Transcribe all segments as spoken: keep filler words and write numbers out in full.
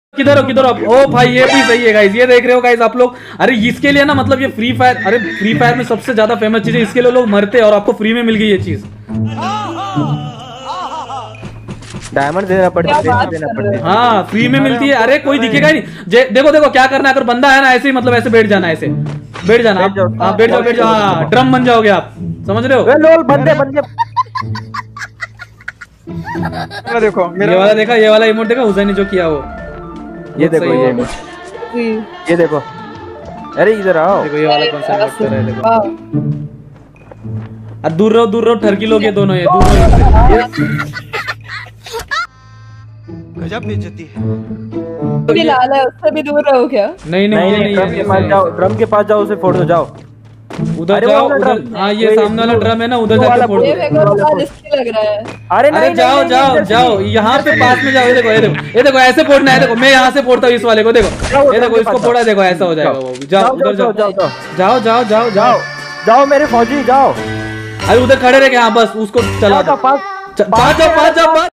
किधर हो किधर हो? ओ भाई ये भी सही है गाइस, ये देख रहे हो गाइस आप लोग। अरे इसके लिए ना मतलब ये फ्री फायर, अरे फ्री फायर में सबसे ज्यादा फेमस चीज है, इसके लिए लोग मरते हैं और आपको फ्री में मिल गई ये चीज। डायमंड देना पड़ता है, देना पड़ता है। हाँ फ्री में मिलती है। अरे कोई दिखेगा ही नहीं। देखो देखो क्या करना है, अगर बंदा है ना ऐसे ही मतलब ऐसे बैठ जाना, ऐसे बैठ जाना आप। हाँ बैठ जाओ बैठ जाओ, हाँ ड्रम बन जाओगे आप, समझ रहे हो? लोल बंदे बंदे देखो ये वाला देखा, ये वाला इमोट देखा हुसैन ने जो किया वो। ये देखो ये ये देखो, अरे इधर आओ। देखो ये वाला कौन सा इमोट कर रहा है, देखो। अब दूर रहो दूर रहो, ठरकी लोग ये दोनों, ये दूर रहो। गजब बेइज्जती है। भी लाल है, उससे भी दूर रहो क्या? नहीं नहीं नहीं, ड्रम के पास जाओ, ड्रम के पास जाओ, उसे फोड़ो, जाओ उधर जाओ उधर। हाँ ये सामने वाला ड्रम है ना, उधर जाके फोड़ ये मेरे को थोड़ा रिस्की लग रहा है। अरे अरे जाओ जाओ जाओ, यहाँ पे पास में जाओ। ये देखो ये देखो ये देखो, ऐसे फोड़ना है। देखो मैं यहाँ से फोड़ता हूँ इस वाले को, देखो ये देखो इसको फोड़ा, देखो ऐसा हो जाएगा वो। जाओ उधर जाओ जाओ जाओ जाओ जाओ जाओ जाओ मेरे फौजी जाओ। अरे उधर खड़े रहे, हाँ बस उसको चला दो। पास जाओ पास जाओ पास।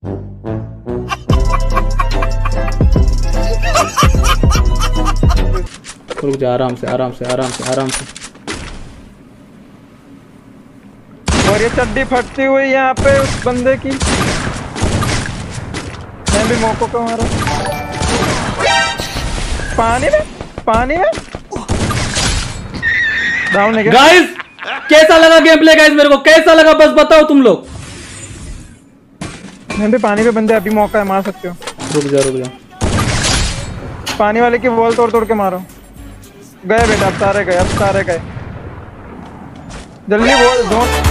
रुक जा, आराम से आराम से आराम से आराम से। और ये चड्डी फटती हुई यहाँ पे उस बंदे की, मैं भी मौकों को मारा। पानी में पानी में डाउन है क्या? गाइस कैसा लगा गेम प्ले गाइस, मेरे को कैसा लगा बस बताओ तुम लोग। मैं भी पानी में बंदे, अभी मौका है, मार सकते हो। रुक जा रुक जा, पानी वाले की वॉल तोड़ तोड़ के मारो। गए बेटा, अब सारे गए, अब सारे गए। जल्दी wall zone.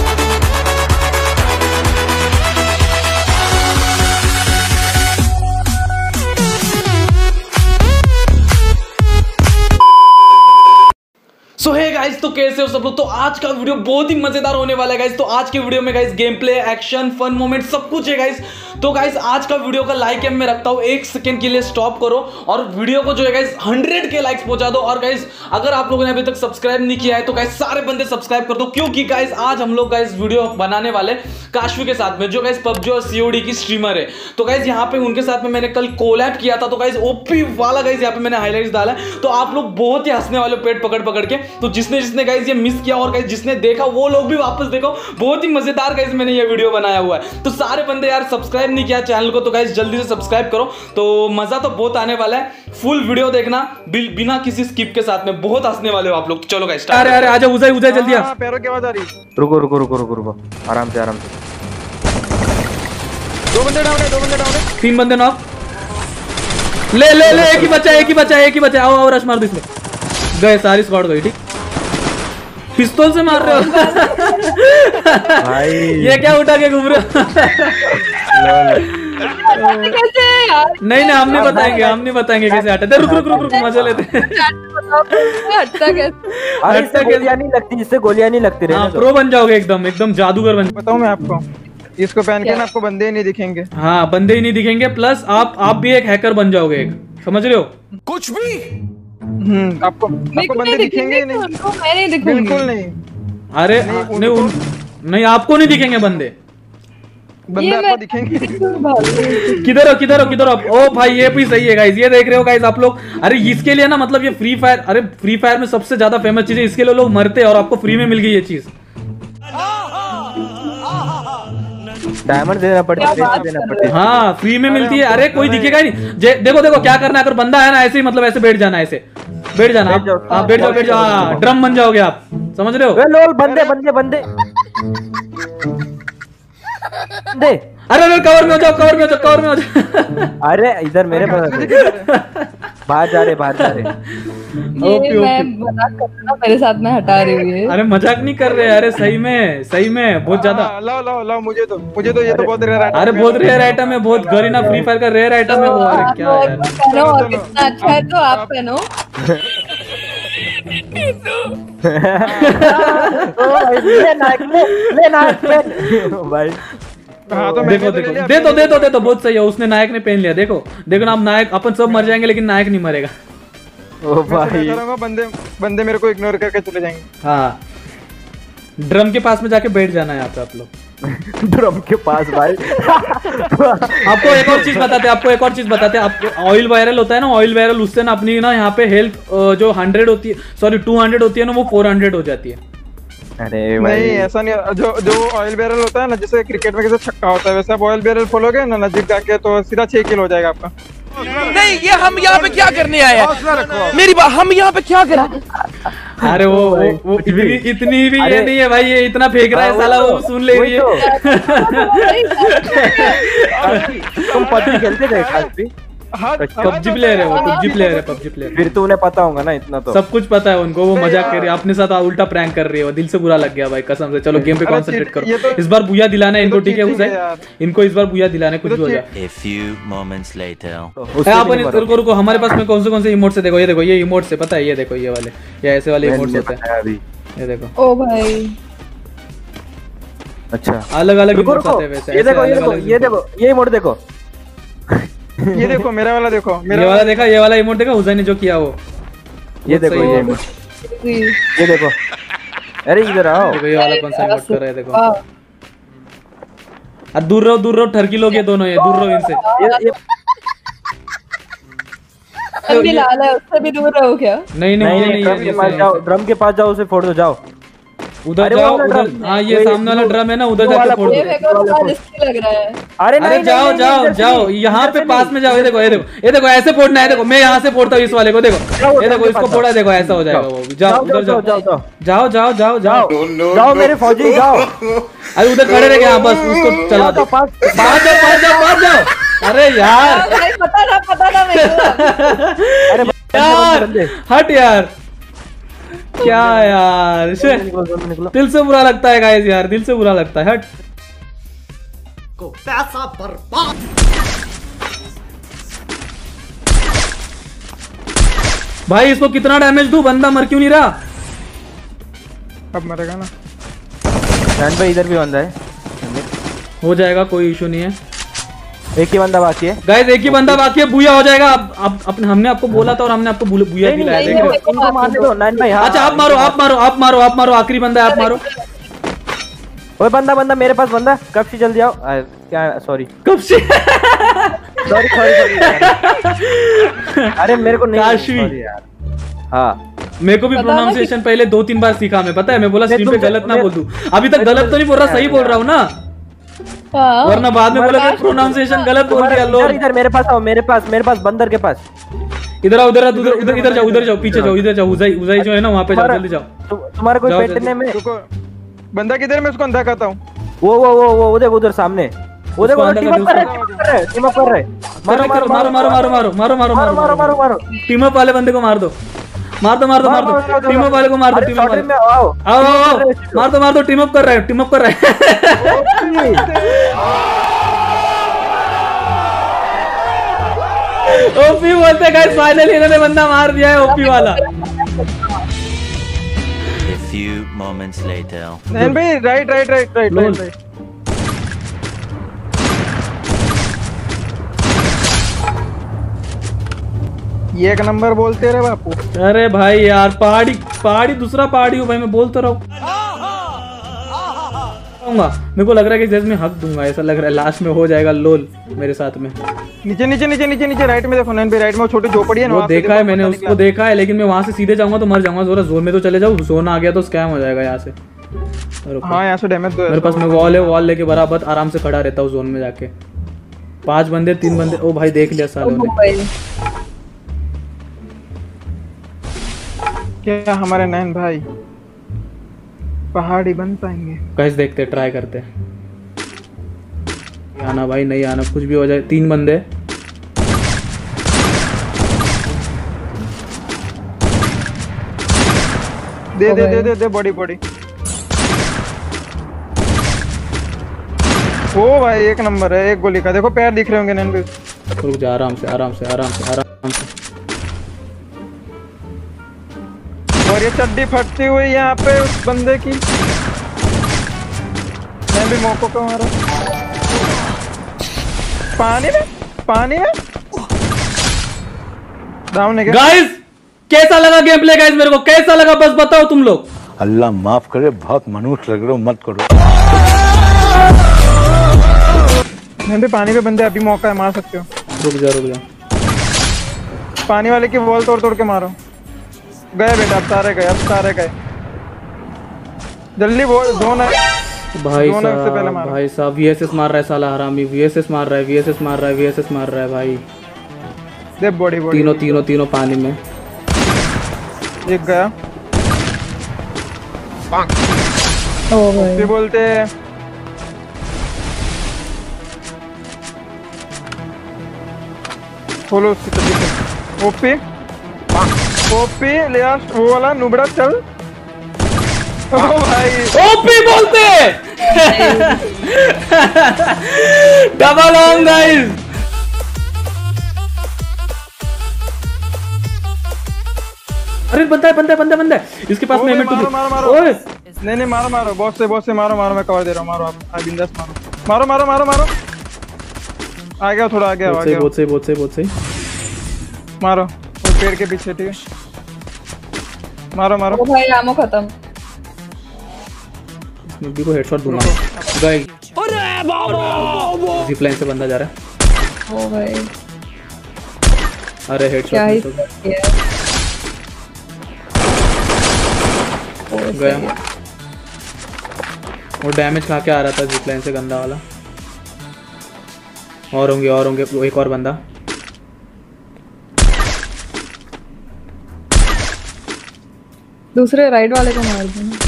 So hey guys, तो कैसे हो सब लोग? तो आज का वीडियो बहुत ही मजेदार होने वाला है गाइस। तो आज के वीडियो में guys game play, action, fun moment सब कुछ है गाइस। तो गाइस आज का वीडियो का लाइक एम में रखता हूँ, एक सेकंड के लिए स्टॉप करो और वीडियो को जो है गाइस हंड्रेड के लाइक्स पहुंचा दो। और गाइस अगर आप लोगों ने अभी तक सब्सक्राइब नहीं किया है तो गाइस सारे बंदे सब्सक्राइब कर दो, क्योंकि गाइस आज हम लोग गाइस वीडियो बनाने वाले काशवी के साथ में, जो गाइस पबजी और सीओडी की स्ट्रीमर है। तो गाइस यहाँ पे उनके साथ में मैंने कल कोलैब किया था, तो गाइस ओपी वाला गाइस यहाँ पे मैंने हाईलाइट्स डाला है। तो आप लोग बहुत ही हंसने वाले पेट पकड़ पकड़ के। तो जिसने जिसने गाइस ये मिस किया और गाइस जिसने देखा वो लोग भी वापस देखो, बहुत ही मजेदार गाइस मैंने ये वीडियो बनाया हुआ है। तो सारे बंदे यार सब्सक्राइब नहीं किया चैनल को तो गाइस जल्दी से सब्सक्राइब करो। तो मजा तो बहुत आने वाला है, फुल वीडियो देखना बिना किसी स्किप के साथ में, बहुत हंसने वाले हो आप लोग। चलो गाइस, अरे अरे आजा उजय उजय जल्दी आ। पैरों की आवाज आ रही। रुको रुको रुको रुको रुको, आराम से आराम से। दो बंदे डाउन है, दो बंदे डाउन है, तीन बंदे नॉक। ले ले ले, एक ही बचा एक ही बचा एक ही बचा। आओ आओ रश मार दो इसमें। गए सारी स्क्वाड गई। ठीक, पिस्तौल से मार रहे हो भाई ये क्या उठा के घूम रहे हो? नहीं नहीं हम नहीं बताएंगे, हम नहीं बताएंगे कैसे हटा। रुक रुक रुक रुक मजा लेते हैं। हटता कैसे? इससे गोलियां नहीं लगती, इससे गोलियां नहीं लगती। हाँ प्रो बन जाओगे एकदम एकदम जादूगर बन। बताऊं मैं आपको, इसको पहन के ना आपको बंदे ही नहीं दिखेंगे। हाँ बंदे ही नहीं दिखेंगे, प्लस आप आप भी एक हैकर बन जाओगे एक, समझ रहे हो? कुछ भी हम्म आपको आपको बंदे दिखेंगे नहीं, उनको मैं नहीं दिखूंगी। बिल्कुल नहीं। अरे नहीं नहीं, उन, नहीं आपको नहीं दिखेंगे बंदे, बंदे आपको दिखेंगे। किधर हो किधर हो किधर हो? ओ भाई ये भी सही है गाइस, ये देख रहे हो गाइस आप लोग। अरे इसके लिए ना मतलब ये फ्री फायर, अरे फ्री फायर में सबसे ज्यादा फेमस चीज है, इसके लिए लोग मरते हैं और आपको फ्री में मिल गई ये चीज। डायमंड देना पड़ता है, देना पड़ता है। हाँ फ्री में मिलती है। अरे कोई दिखेगा ही नहीं। देखो देखो क्या करना है, अगर बंदा है ना ऐसे ही मतलब ऐसे बैठ जाना, ऐसे बैठ जाना आप। हाँ बैठ जाओ बैठ जाओ, हाँ ड्रम बन जाओगे आप, समझ रहे हो? लोल बंदे बंदे बंदे दे। अरे अरे कवर में हो जाओ, कवर में हो जाओ, कवर में हो जाओ। अरे इधर मेरे बाहर जा रहे बाहर जा रहे। ओके मैं मजाक कर रहा हूं, मेरे साथ में हटा रही है। अरे मजाक नहीं कर रहे, अरे सही में सही में बहुत ज्यादा। लाओ लाओ लाओ, मुझे तो मुझे तो ये तो बहुत रेयर आइटम। अरे बहुत रेयर आइटम है, बहुत गरीना फ्री फायर का रेयर आइटम है वो। अरे क्या यार, पहनो और कितना अच्छा है तो आप पहनो। भाई हाँ तो देखो देखो दे तो दे तो दे तो बहुत सही है, उसने नायक ने पहन लिया। देखो देखो ना, हम नायक अपन सब मर जाएंगे लेकिन नायक नहीं मरेगा। ओ भाई बंदे बंदे मेरे को इग्नोर करके चले जाएंगे। हाँ ड्रम के पास में जाके बैठ जाना है यहाँ पे आप लोग। ड्रम के पास भाई। आपको एक और चीज बताते हैं आपको एक और चीज बताते हैं आपको ऑयल वायरल होता है ना, ऑयल वायरल उससे ना अपनी ना यहाँ पे हेल्थ जो हंड्रेड होती है सॉरी टू हंड्रेड होती है ना, वो फोर हंड्रेड हो जाती है। अरे भाई नहीं ऐसा नहीं, जो जो ऑयल बैरल होता है ना, जैसे क्रिकेट में कैसे छक्का होता है, वैसे आप ऑयल बैरल खोलोगे ना नजदीक जाके तो सीधा छह किलो हो जाएगा आपका। नहीं, ये हम यहाँ पे क्या करने आए हैं? मेरी बात, हम यहाँ पे क्या करें? अरे वो वो, वो इतनी इतनी भी ये नहीं है भाई, ये इतना फेंक रहा है साला, वो सुन ले रही है। तुम पबजी खेलते थे काफी? पबजी प्लेयर है वो, पबजी प्लेयर है, पबजी प्लेयर। फिर तो उन्हें पता होगा ना इतना तो। सब कुछ पता है उनको, वो मजाक कर रही है अपने साथ, उल्टा प्रैंक कर रही है, वो दिल से बुरा लग गया भाई कसम से। चलो गेम पे कंसंट्रेट करो, इस बार बुया दिलाना है इनको, ठीक है हुसैन? इनको इस बार बुया दिलाना है, कुछ भी हो जाए। A few moments later. अपन रुको रुको, हमारे पास में कौन से कौन से इमोट से, देखो ये देखो ये इमोट से पता है, ये देखो ये वाले, ये ऐसे वाले इमोट्स होते हैं अभी। ये देखो। ओ भाई अच्छा अलग अलग इमोट्स आते हैं वैसे। ये देखो ये देखो ये देखो ये इमोट देखो। ये देखो मेरा वाला देखो, मेरा ये वाला देखा, ये वाला इमोट देखा हुसैन ने जो किया वो। ये देखो ये इमोट, ये देखो। अरे इधर आओ, देखो ये वाला कौन सा इमोट कर रहे हैं, देखो। अब दूर रहो दूर रहो, ठरकी लोग ये दोनों, ये दूर रहो इनसे। ये अभी लाल है, उससे भी दूर रहो क्या? नहीं नहीं ये नहीं, ड्रम के पास जाओ, ड्रम के पास जाओ, उसे फोड़ दो, जाओ उधर जाओ उधर। हाँ ये सामने वाला ड्रम है ना, उधर जाके फोड़ ये दो। मेरे को थोड़ा रिस्की लग रहा है। अरे अरे नहीं जाओ जाओ जाओ, यहाँ पे पास में जाओ। ये देखो ये देखो ये देखो, ऐसे फोड़ना है, देखो मैं यहाँ से फोड़ता हूँ इस वाले को, देखो ये देखो इसको फोड़ा, देखो ऐसा हो जाएगा वो। जाओ उधर जाओ जाओ जाओ जाओ जाओ जाओ जाओ मेरे फौजी जाओ। अरे उधर खड़े रह गए, हाँ बस उसको चला दो। पास जाओ पास जाओ पास जाओ। अरे यार भाई पता था पता था मेरे को। अरे यार हट यार, क्या यार, दिल से बुरा लगता है गाइस यार, दिल से बुरा लगता है। हट को पैसा बर्बाद। भाई इसको कितना डैमेज दूं, बंदा मर क्यों नहीं रहा? अब मरेगा ना। रैन भाई इधर भी बंदा है, हो जाएगा कोई इशू नहीं है। एक ही बंदा बाकी है गाइस, एक ही बंदा बाकी है, बुया हो जाएगा। अब अब अपने हमने आपको बोला था और हमने आपको बुल- बुया दिलाया, देख रहे हो? इनको मारने दो नाइन भाई। हाँ अच्छा आप मारो आप मारो आप मारो आप मारो, आखिरी बंदा है, आप मारो। ओए बंदा बंदा मेरे पास बंदा, कब से जल्दी आओ। आ, क्या सॉरी कब से सॉरी सॉरी अरे मेरे को नहीं काशवी। sorry यार। हाँ मेरे को भी प्रोनाउंसिएशन पहले दो तीन बार सीखा मैं, पता है? मैं बोला स्ट्रीम पे गलत ना बोल दूं, अभी तक गलत तो नहीं बोल रहा, सही बोल रहा हूँ ना, वरना बाद में बोला कि प्रोनाउंसिएशन गलत बोल दिया लोग। इधर मेरे पास आओ, मेरे पास मेरे पास बंदर के पास। इधर आओ, इधर उधर उधर इधर जाओ, उधर जाओ, पीछे जाओ, इधर जाओ। उजाई उजाई जो है ना वहाँ पे जाओ, जल्दी जाओ। तुम्हारा कोई जाओ, पेटने में रुको, बंदा किधर, मैं उसको अंधा करता हूँ। वो वो वो वो उधर उधर सामने उधर उसको अंदर टीम कर अप दो, कर रहे टीम अप कर रहे टीम अप कर रहे मारो मारो मारो मारो मारो मारो मारो मारो मारो मारो मारो मारो टीम अप वाले बंदे को मार दो, मार दो मार दो मार दो, टीम अप वाले को मार दो, टीम अप वाले में आओ आओ आओ आओ, मार दो मार दो, टीम अप कर रहा है, टीम अप कर रहा है। ओपी बोलते गाइस, फाइनली इन्होंने बंदा मार दिया है, ओपी वाला। A few moments later. नैन भाई right right right right lol. Right. ये एक नंबर बोलते रहे बापू। अरे भाई यार, पहाड़ी पहाड़ी दूसरा पहाड़ी हूँ भाई, मैं बोलता रहूँ। मेरे को लग रहा है कि जैसे मैं हक दूंगा, ऐसा लग रहा है लास्ट में हो जाएगा लोल मेरे साथ में। नीचे नीचे नीचे नीचे नीचे राइट में देखो नैन भाई, राइट में वो छोटी झोपड़ी है ना, वो वहाँ पे देखा है देखो, मैंने, पता उसको देखा है, लेकिन मैं वहां से सीधे जाऊंगा तो मर जाऊंगा। जरा जोन में तो चले जाऊँ, जोन आ गया तो स्कैम हो जाएगा यहाँ से। निकला। हाँ यहाँ से डैमेज दो। मेरे पास में वॉल है, वॉल लेके बराबर आराम से खड़ा रहता हूँ जोन में जाके। पांच बंदे तीन बंदे, ओ भाई देख लिया सालों ने। क्या हमारे नैन भाई पहाड़ी बन पाएंगे? कैसे देखते, ट्राई करते। आना भाई, नहीं आना, कुछ भी हो जाए। तीन बंदे, दे दे दे दे दे बॉडी बॉडी। ओ भाई एक नंबर है, एक गोली का देखो पैर दिख रहे होंगे नैन भाई। रुक जा, आराम से आराम से आराम से आराम से। और ये चड्डी फटती हुई यहाँ पे उस बंदे की। मैं भी मौकों को मारा पानी में, पानी में डाउन है क्या? गाइस कैसा लगा गेम प्ले गाइस, मेरे को कैसा लगा बस बताओ तुम लोग। अल्लाह माफ करे, बहुत मनुष्य लग रहे हो, मत करो। यहाँ पे पानी पे बंदे, अभी मौका है, मार सकते हो। रुक जा रुक जा, पानी वाले की वॉल तोड़ तोड़ के मारो। गए बेटा, अब सारे गए, अब सारे गए। जल्दी वो जोन है भाई जोन है, उससे पहले साहब मारो। भाई साहब वीएसएस मार रहा है साला हरामी, वीएसएस मार रहा है, वीएसएस मार रहा है, वीएसएस मार रहा है भाई। दे बॉडी बॉडी तीनों तीनों तीनों पानी में। एक गया। ओ भाई फिर बोलते हैं खोलो उसकी तरीके। ओपी ओपी ले आ, वो वाला नुबड़ा चल। ओ भाई ओपी बोलते डबल ऑन गाइस। अरे बंदा है बंदा है बंदा है, बंदा है इसके पास में। ओए, एम टू मारो मारो मारो। ओए नहीं नहीं मारो मारो, बॉस से बॉस से मारो मारो, मैं कवर दे रहा हूँ। मारो आप, आ बिंदास मारो मारो मारो मारो मारो। आ गया, थोड़ा आ गया, आ बहुत सही गया। बहुत सही बहुत सही बहुत सही। मारो वो पेड़ के पीछे, ठीक है। मारो मारो। ओ भाई आमो खत्म। नब्बी को हेडशॉट दूंगा गाइस। अरे बाबा जिप लाइन से बंदा जा रहा है। ओ भाई अरे क्या ही हेडशॉट किया। ओ गया। गया। वो डैमेज खा के आ रहा था जिप लाइन से, गंदा वाला। और होंगे और होंगे, एक और बंदा। दूसरे राइड वाले को मार दूंगा।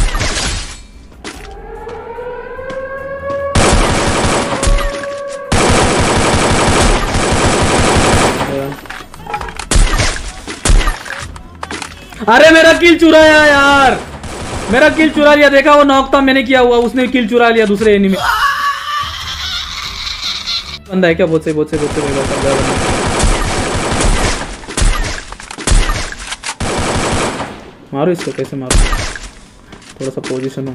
अरे मेरा किल चुराया यार, मेरा किल चुरा लिया। देखा वो नॉक था, मैंने किया हुआ, उसने किल चुरा लिया दूसरे एनिमी। बंदा है क्या? बहुत सही बहुत सही बहुत सही। मारो इसको, कैसे मारो? थोड़ा सा पोजीशन हो।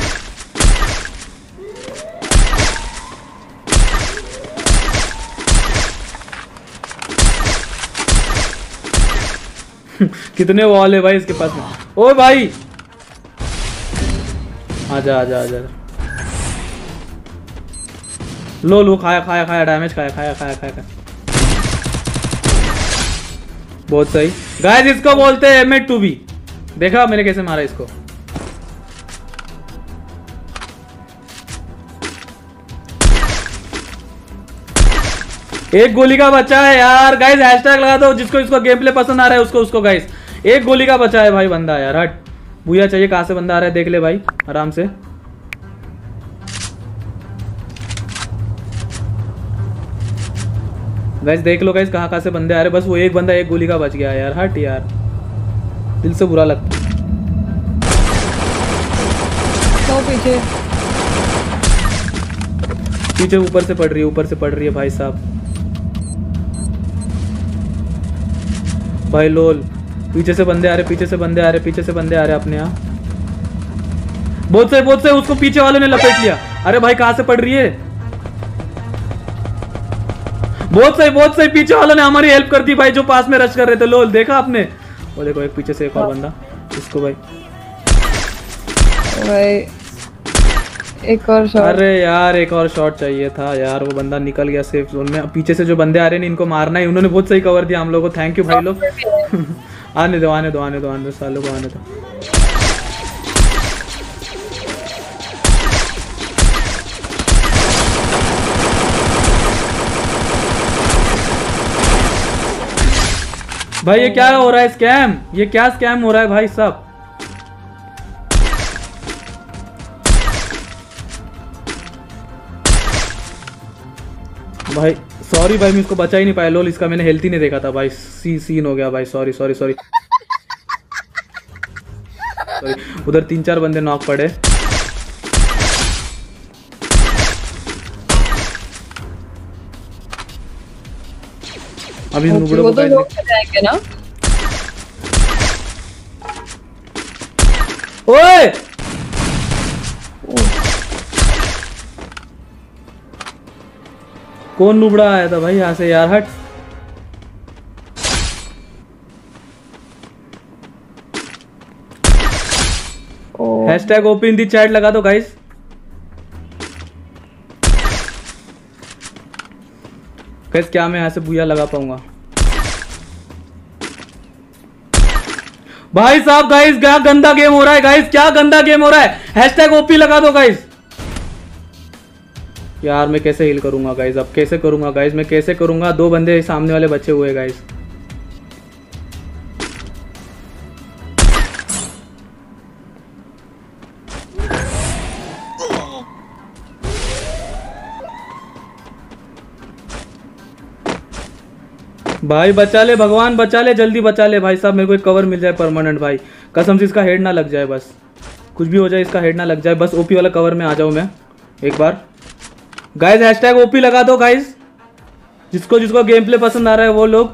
कितने वॉल है भाई इसके पास में? ओ भाई आजा आजा आजा। लो लो, खाया खाया खाया, डैमेज खाया खाया खाया खाया खाया। बहुत सही गाइस, इसको बोलते हैं एम टू बी। देखा मैंने कैसे मारा इसको। एक गोली का बचा है यार गाइस। हैशटैग लगा दो जिसको इसको गेम प्ले पसंद आ रहा है, उसको उसको गाइस। एक गोली का बचा है भाई बंदा यार। हट भूया चाहिए, कहां से बंदा आ रहा है देख ले भाई आराम से। गाइस देख लो गाइस, कहां कहां से बंदे आ रहे। बस वो एक बंदा एक गोली का बच गया यार। हट यार, दिल से बुरा लगता। तो पीछे पीछे ऊपर से पड़ रही है, ऊपर से पड़ रही है भाई साहब। भाई लोल, पीछे से बंदे आ रहे, पीछे से बंदे आ रहे, पीछे से बंदे आ रहे अपने यहाँ। बहुत से बहुत से, उसको पीछे वाले ने लपेट लिया। अरे भाई कहां से पड़ रही है? बहुत सही बहुत सही, पीछे वालों ने हमारी हेल्प कर दी भाई, जो पास में रश कर रहे थे। लोल देखा आपने? वो देखो एक पीछे से एक और बंदा, इसको भाई। भाई एक और शॉट। अरे यार एक और शॉट चाहिए था यार, वो बंदा निकल गया सेफ जोन में। पीछे से जो बंदे आ रहे हैं इनको मारना है। उन्होंने बहुत सही कवर दिया हम लोगों को, थैंक यू भाई लोग। आने दो आने दो आने दो आने दो सालों को आने दो। भाई ये क्या हो रहा है? स्कैम, ये क्या स्कैम हो रहा है भाई साहब? भाई सॉरी भाई, मैं इसको बचा ही नहीं पाया। लोल इसका मैंने हेल्थ ही नहीं देखा था भाई। सी सीन हो गया भाई, सॉरी सॉरी सॉरी। उधर तीन चार बंदे नॉक पड़े। अभी नुबड़ों वो को तो गाइस लोग जाएंगे ना। ओए कौन नुबड़ा आया था भाई यहाँ से यार? हट। हैशटैग ओपन दी चैट लगा दो गाइस। गाइस क्या मैं यहाँ से बुया लगा पाऊंगा? भाई साहब गाइस क्या गंदा गेम हो रहा है गाइस, क्या गंदा गेम हो रहा है। हैशटैग ओपी लगा दो गाइस। यार मैं कैसे हील करूंगा गाइस, अब कैसे करूंगा गाइस, मैं कैसे करूंगा? दो बंदे सामने वाले बचे हुए गाइस। भाई बचा ले भगवान, बचा ले, जल्दी बचा ले भाई साहब, मेरे को एक कवर मिल जाए परमानेंट भाई, कसम से इसका हेड ना लग जाए, बस कुछ भी हो जाए इसका हेड ना लग जाए, बस ओपी वाला कवर में आ जाऊं मैं एक बार। गाइस हैशटैग ओपी लगा दो गाइस, जिसको जिसको गेम प्ले पसंद आ रहा है वो लोग।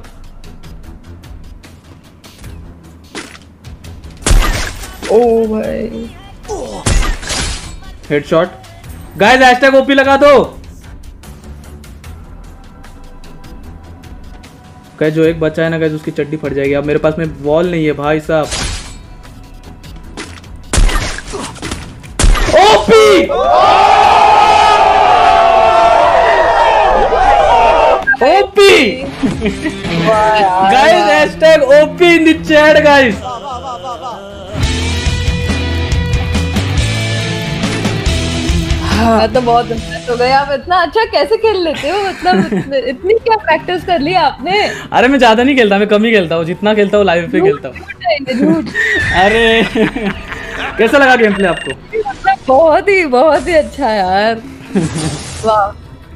ओ भाई हेडशॉट। गाइस हैशटैग ओपी लगा दो। गाइस जो एक बचा है ना गाइस उसकी चड्डी फट जाएगी। अब मेरे पास में वॉल नहीं है भाई साहब। OP OP guys hashtag OP in the chat guys. मैं तो बहुत इम्प्रेस हो गई। आप इतना अच्छा कैसे खेल लेते हो, मतलब इतनी क्या प्रैक्टिस कर ली आपने? अरे मैं ज्यादा नहीं खेलता, मैं कम ही खेलता हूँ, जितना खेलता हूँ लाइव पे खेलता हूँ। अरे कैसा लगा गेम प्ले आपको? बहुत ही बहुत ही अच्छा यार। वाह।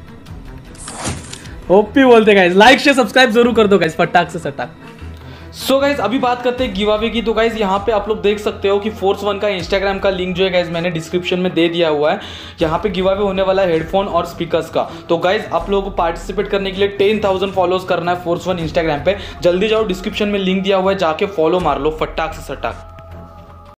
ओपी बोलते गाइस, लाइक शेयर सब्सक्राइब जरूर कर दो गाइस, फटाक से सटाक। सो गाइज अभी बात करते हैं गिव अवे की। तो गाइज यहाँ पे आप लोग देख सकते हो कि फोर्स वन का इंस्टाग्राम का लिंक जो है गाइज मैंने डिस्क्रिप्शन में दे दिया हुआ है। यहाँ पे गिव अवे होने वाला है हेडफोन और स्पीकर्स का। तो गाइज आप लोगों को पार्टिसिपेट करने के लिए टेन थाउजेंड फॉलोज करना है फोर्स वन इंस्टाग्राम पे। जल्दी जाओ, डिस्क्रिप्शन में लिंक दिया हुआ है, जाके फॉलो मार लो फटाक से सटाक।